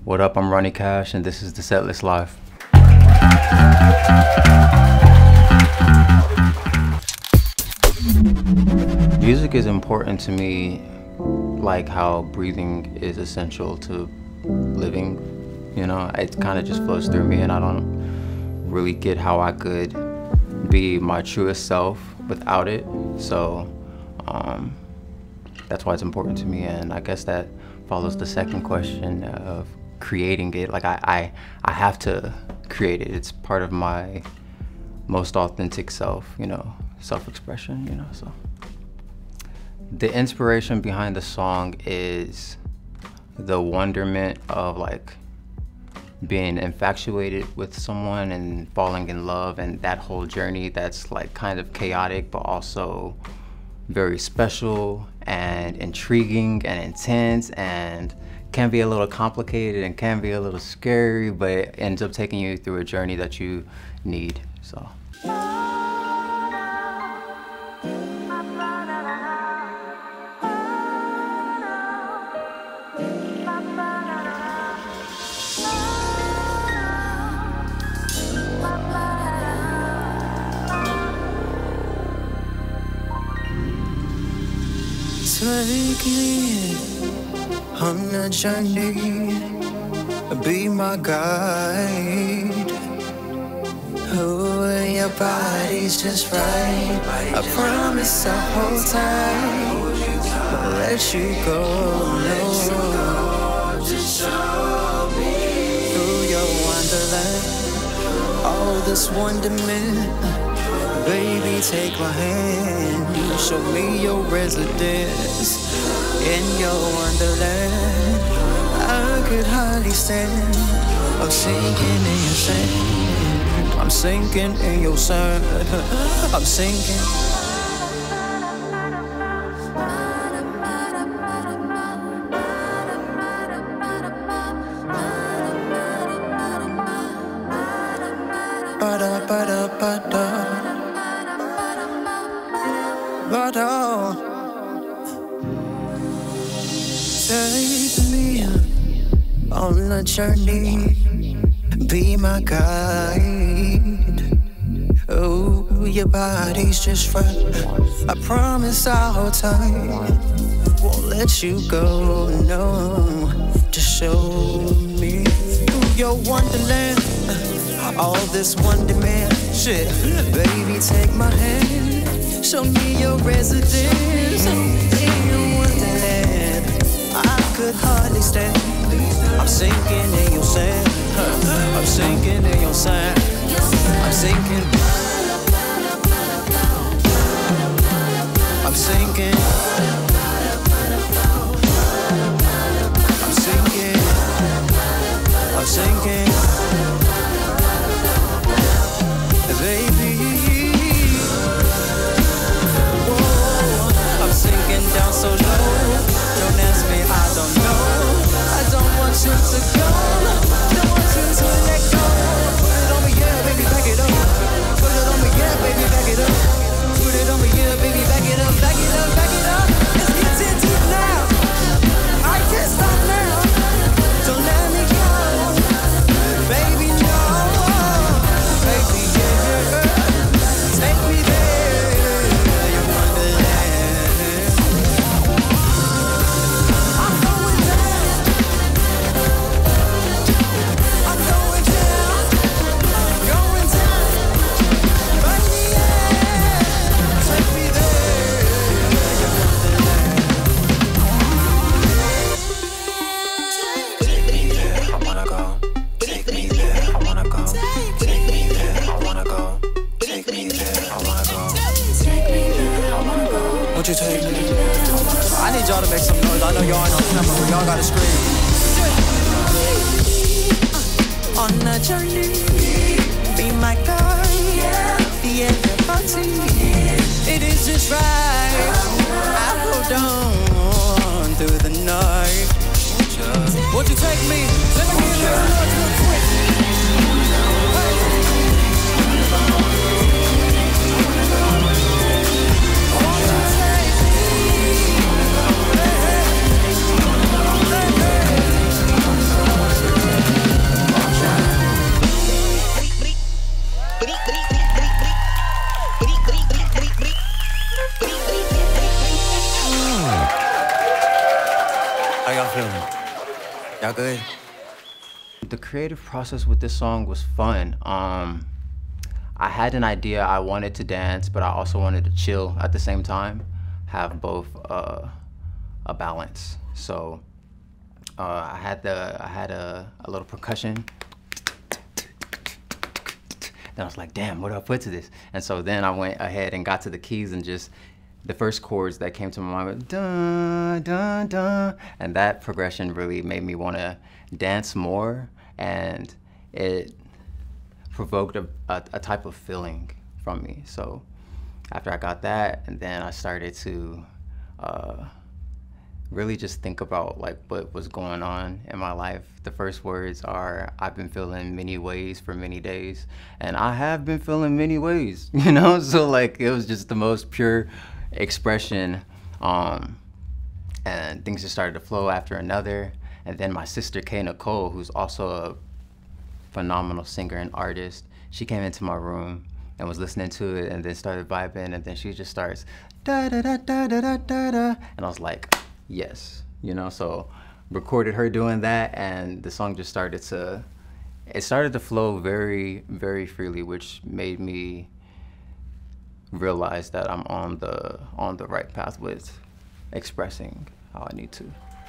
What up, I'm Ronny Cash, and this is the Setlist Live. Music is important to me, like how breathing is essential to living. You know, it kind of just flows through me, and I don't really get how I could be my truest self without it. So that's why it's important to me, and I guess that follows the second question of creating it. Like I have to create it. It's part of my most authentic self, you know, self-expression, you know. So the inspiration behind the song is the wonderment of like being infatuated with someone and falling in love, and that whole journey that's like kind of chaotic but also very special and intriguing and intense, and can be a little complicated and can be a little scary, but it ends up taking you through a journey that you need. So take it on a journey, be my guide. Oh, your body's just right. I promise I'll hold tight, won't let you go, no. Through your wonderland, all this wonderment. Baby, take my hand, show me your residence. In your wonderland, I could hardly stand. I'm sinking in your sand, I'm sinking in your sand, I'm sinking. Ba-da-ba-da-ba-da. But take me on a journey, be my guide. Oh, your body's just right. I promise I'll hold tight, won't let you go, no. Just show me your wonderland, all this wonderment. Shit, baby, take my hand, show me your residence. In your wonderland, I could hardly stand. I'm sinking in your sand, I'm sinking in your sand, I'm sinking, I'm sinking, I'm sinking, I'm sinking, baby. Sinking down so low, don't ask me, I don't know. I don't want you to go, don't want you to let go. Put it on me, yeah, baby, back it up. Put it on me, yeah, baby, back it up. Put it on me, yeah, baby, back it up, back it up, back it up. Let's get in deep now, I can't stop now. Don't let me go, baby, no. Baby, yeah, take me there, you wonderland. Won't you take me? I need y'all to make some noise. I know y'all ain't on camera, but y'all gotta scream. On a journey, be my guide. Yeah, your party. It is just right. I hold on through the night. Won't you take me? Let me hear your noise real quick. Y'all good? The creative process with this song was fun. I had an idea. I wanted to dance, but I also wanted to chill at the same time, have both a balance. So I had a little percussion. Then I was like, damn, what do I put to this? And so then I went ahead and got to the keys, and just the first chords that came to my mind were dun, dun, dun. And that progression really made me want to dance more, and it provoked a type of feeling from me. So after I got that, and then I started to really just think about like what was going on in my life. The first words are, I've been feeling many ways for many days, and I have been feeling many ways, you know? So like, it was just the most pure expression, and things just started to flow after another. And then my sister, Kay Nicole, who's also a phenomenal singer and artist, she came into my room and was listening to it, and then started vibing, and then she just starts da da da da da da da da, and I was like, yes, you know. So recorded her doing that, and the song just started to flow very, very freely, which made me realize that I'm on the right path with expressing how I need to.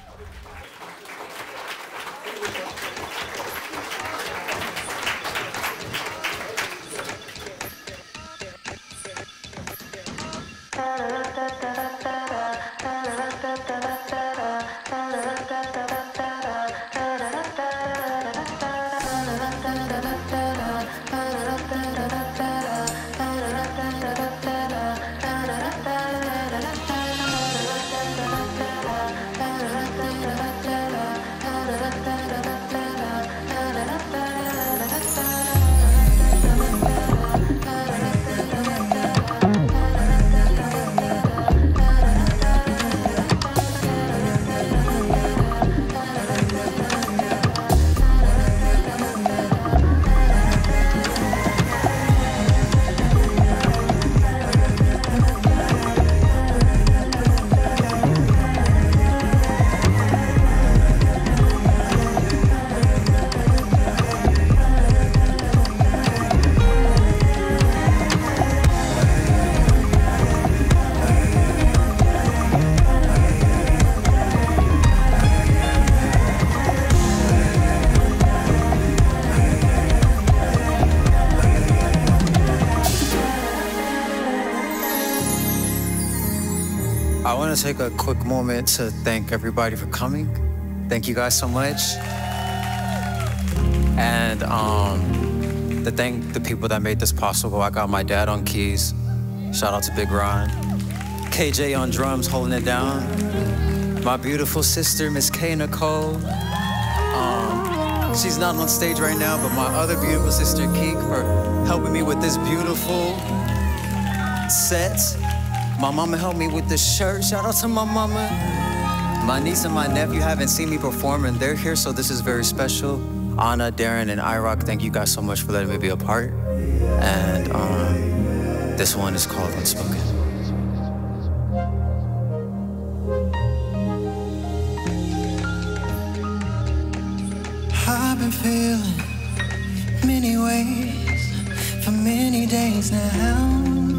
I want to take a quick moment to thank everybody for coming. Thank you guys so much. And to thank the people that made this possible. I got my dad on keys. Shout out to Big Ron. KJ on drums, holding it down. My beautiful sister, Miss Kay Nicole. She's not on stage right now, but my other beautiful sister, Keek, for helping me with this beautiful set. My mama helped me with the shirt. Shout out to my mama. My niece and my nephew haven't seen me perform, and they're here, so this is very special. Anna, Darren, and IROC, thank you guys so much for letting me be a part. And this one is called Unspoken. I've been feeling many ways for many days now.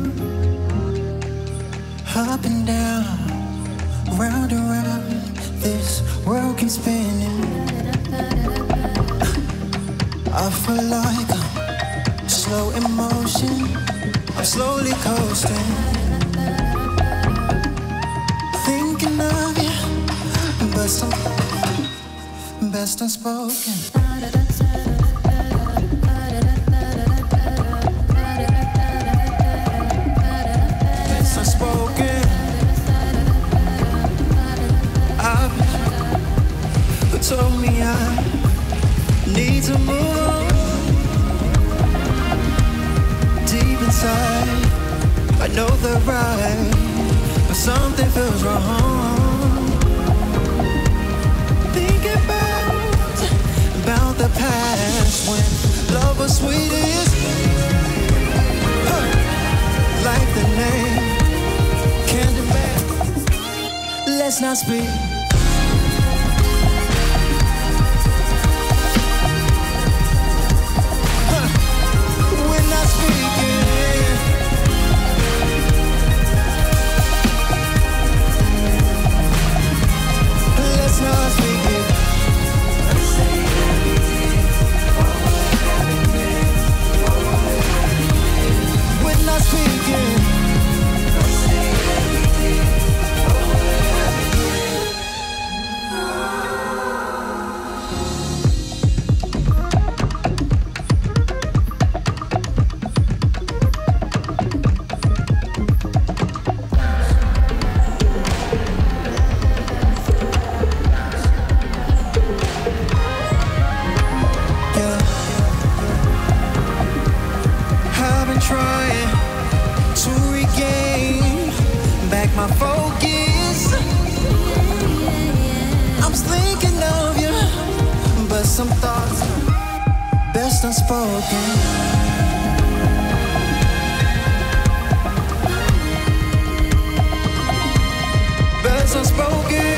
Up and down, round and round, this world keeps spinning. I feel like I'm slow in motion, I'm slowly coasting. Thinking of you, best unspoken. Told me I need to move deep inside. I know they're right, but something feels wrong. Think about the past when love was sweetest, like the name Candyman. Let's not speak. unspoken. Birds unspoken.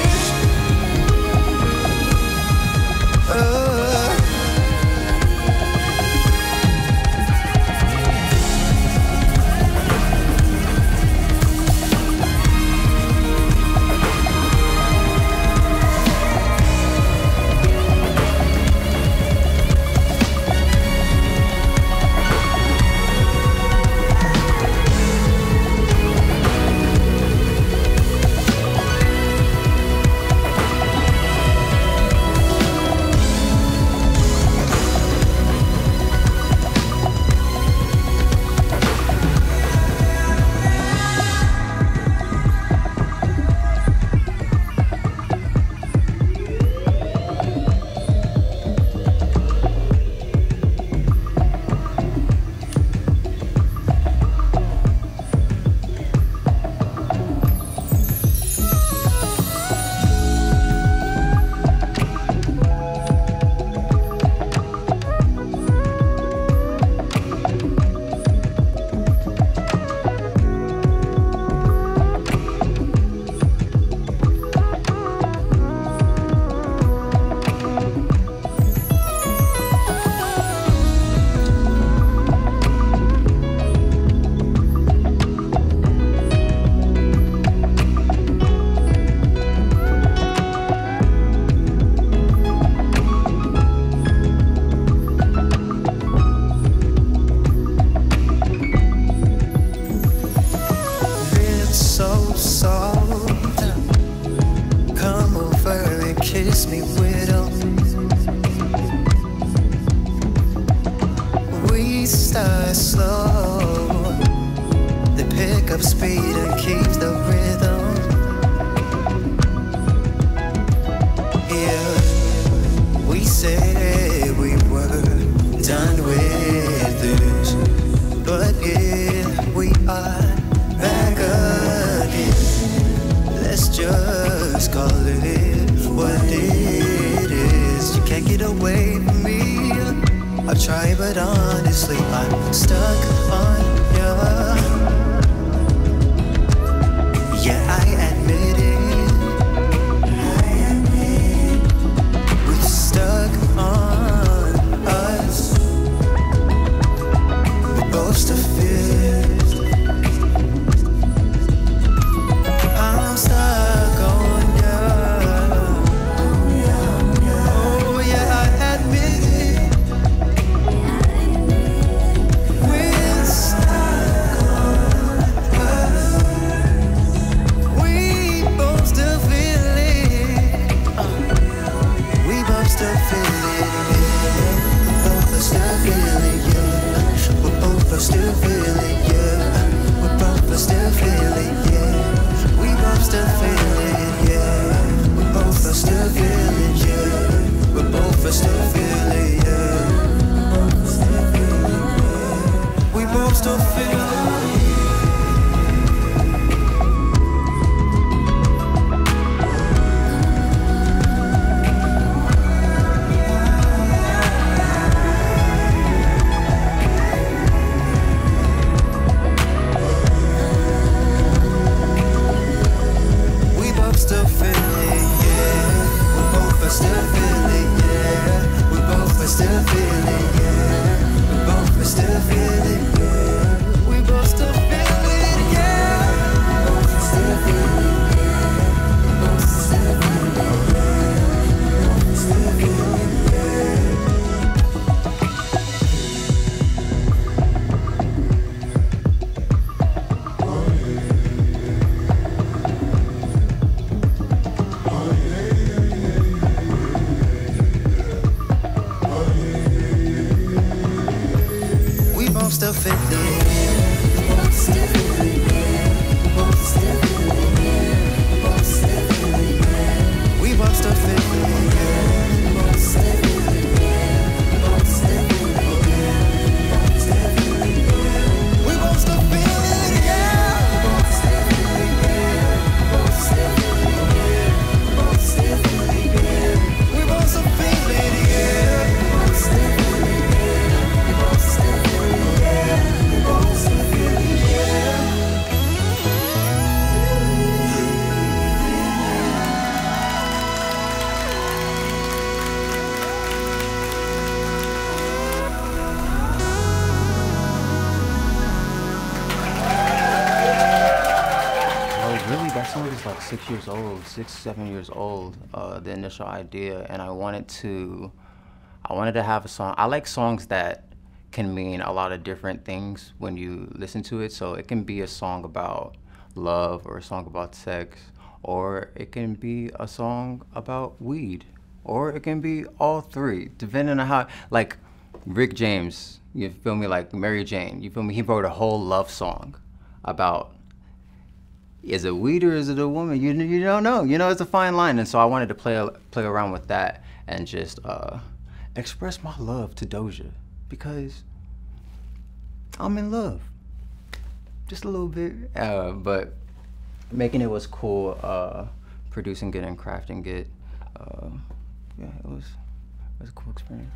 6 years old, 7 years old, the initial idea, and I wanted to have a song. I like songs that can mean a lot of different things when you listen to it. So it can be a song about love or a song about sex, or it can be a song about weed, or it can be all three, depending on how, like Rick James, you feel me, like Mary Jane, you feel me, he wrote a whole love song about, is it weed or is it a woman? You don't know, you know, it's a fine line. And so I wanted to play around with that and just express my love to Doja, because I'm in love, just a little bit, but making it was cool, producing it and crafting it, yeah, it was a cool experience.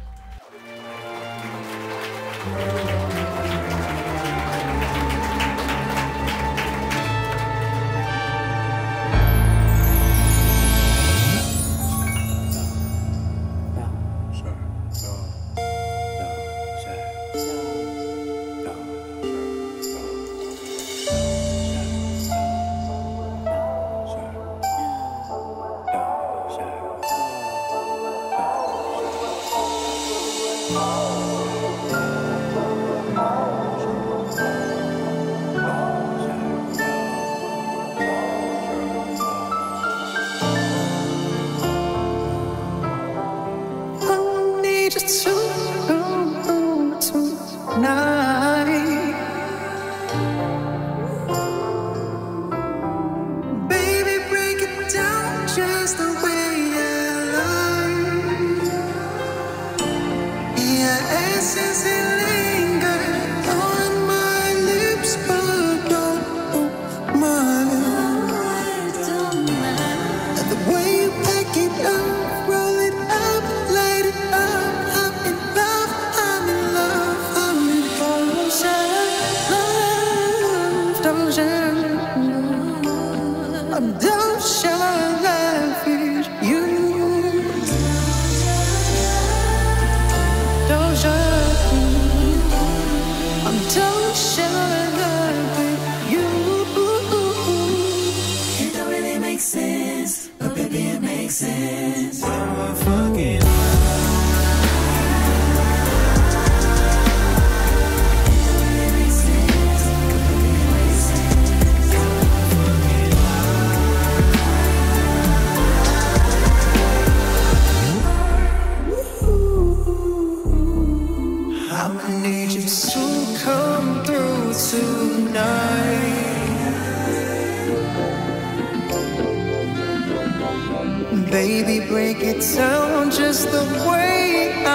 Baby, break it down just the way I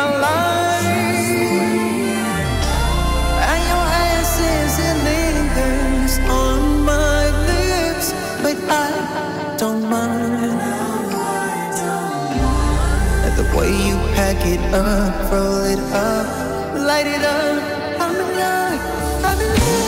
like. And your essence, it lingers on my lips, but I don't mind. And the way you pack it up, roll it up, light it up, I'm in love, I'm in love.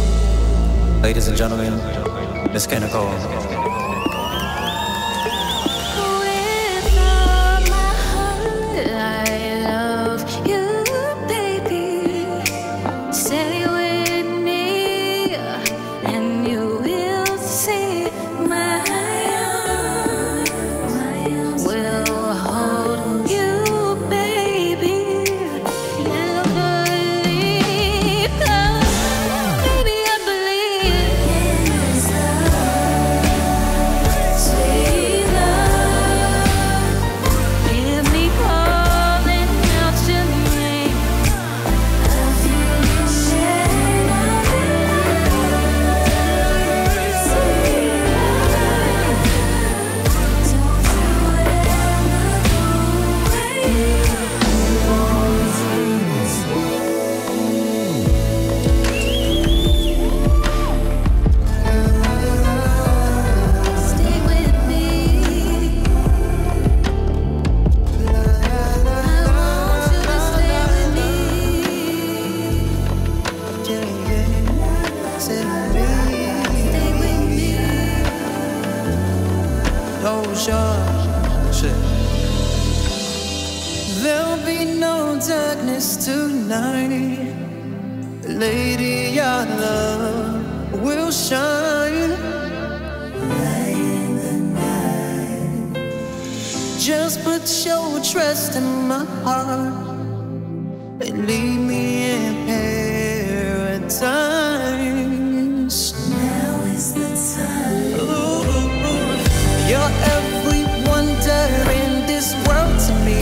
Ladies and gentlemen, Miss Kanako. dance tonight. Lady, your love will shine. Light in the night. Just put your trust in my heart and lead me in paradise. Now is the time. Ooh, you're every wonder in this world to me.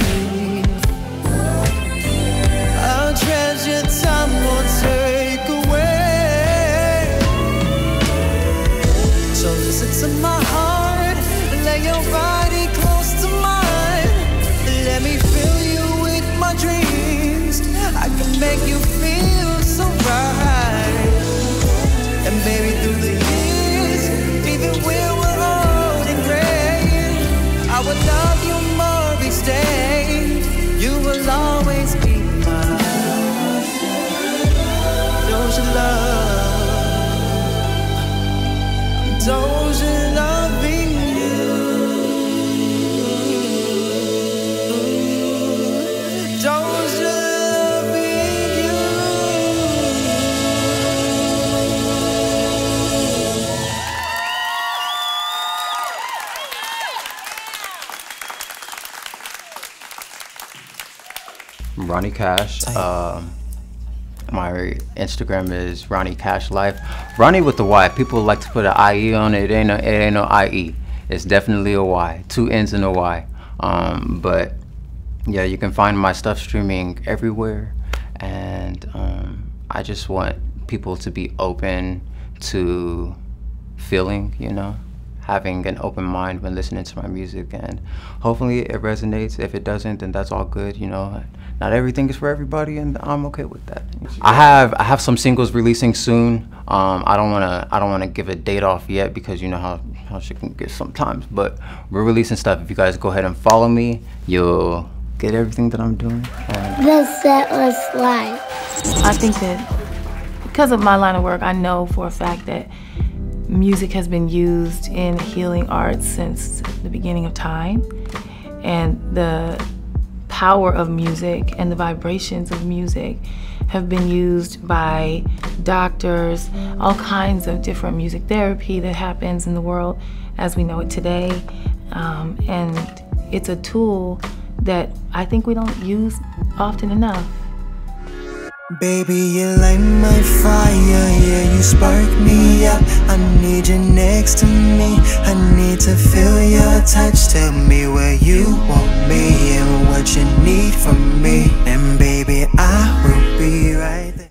I'll treasure time won't take away. So listen to my heart, lay your body close to mine. Let me fill you with my dreams. I can make you feel so right. And baby, through the years, even when we're old and gray, I will love you more each day. You will always be mine. Don't you love? Don't you loving you? Don't you loving you? Ronny Cash. My Instagram is Ronny Cash Life. Ronny with the Y. People like to put an IE on it. It ain't no IE. It's definitely a Y. 2 N's and a Y. But yeah, you can find my stuff streaming everywhere. And I just want people to be open to feeling, you know, having an open mind when listening to my music, and hopefully it resonates. If it doesn't, then that's all good, you know. Not everything is for everybody, and I'm okay with that. I have some singles releasing soon. I don't wanna give a date off yet because you know how shit can get sometimes, but we're releasing stuff. If you guys go ahead and follow me, you'll get everything that I'm doing. The Setlist Life. I think that because of my line of work, I know for a fact that music has been used in healing arts since the beginning of time, and the power of music and the vibrations of music have been used by doctors, all kinds of different music therapy that happens in the world as we know it today, and it's a tool that I think we don't use often enough. Baby, you light my fire, yeah, you spark me up. I need you next to me, I need to feel your touch. Tell me where you want me and what you need from me. And baby,